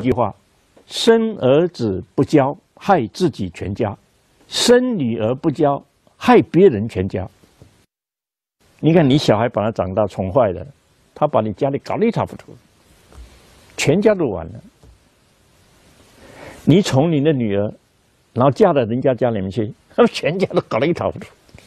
句话：生儿子不教，害自己全家；生女儿不教，害别人全家。你看，你小孩把他长大宠坏了，他把你家里搞得一塌糊涂，全家都完了。你宠你的女儿，然后嫁到人家家里面去，他们全家都搞得一塌糊涂。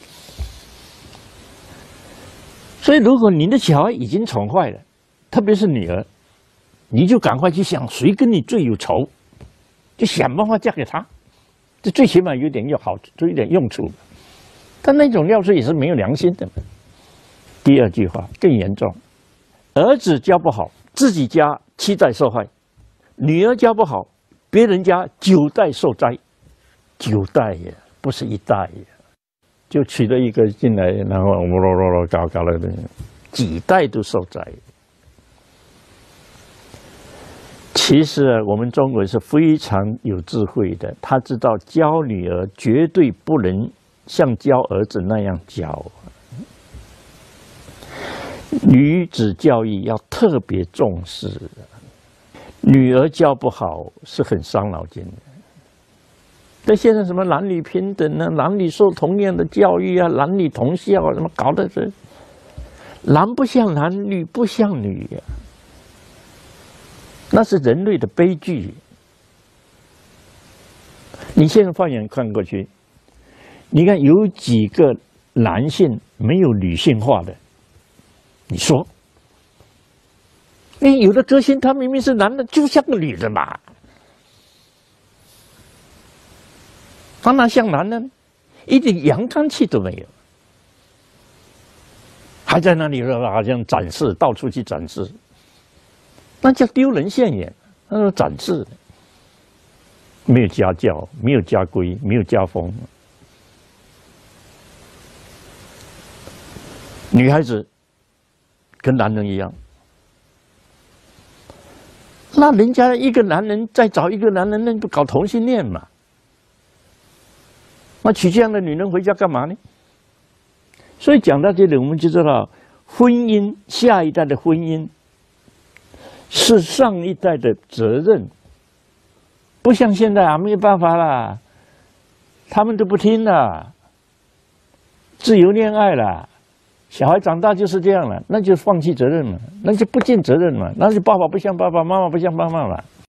所以，如果你的小孩已经宠坏了，特别是女儿，你就赶快去想谁跟你最有仇，就想办法嫁给他，这最起码有点有一点用处。但那种要是也是没有良心的。第二句话更严重，儿子教不好，自己家7代受害；女儿教不好，别人家9代受灾。9代呀，不是1代呀，就娶了一个进来，然后搞了几代都受灾。其实啊，我们中国是非常有智慧的，他知道教女儿绝对不能像教儿子那样教。女子教育要特别重视，女儿教不好是很伤脑筋的。但现在什么男女平等啊，男女受同样的教育啊，男女同校啊，什么搞的是男不像男，女不像女啊，那是人类的悲剧。你现在放眼看过去，你看有几个男性没有女性化的？你说，有的歌星他明明是男的，就像个女的嘛，他哪像男的呢？一点阳刚气都没有，还在那里好像展示，到处去展示，那叫丢人现眼。那是展示，没有家教，没有家规，没有家风。女孩子跟男人一样，那人家一个男人再找一个男人，那不搞同性恋嘛？那娶这样的女人回家干嘛呢？所以讲到这里，我们就知道，婚姻下一代的婚姻是上一代的责任，不像现在啊，没有办法啦，他们都不听了，自由恋爱了。小孩长大就是这样了，那就放弃责任了，那就不尽责任了，那就爸爸不像爸爸，妈妈不像妈妈了。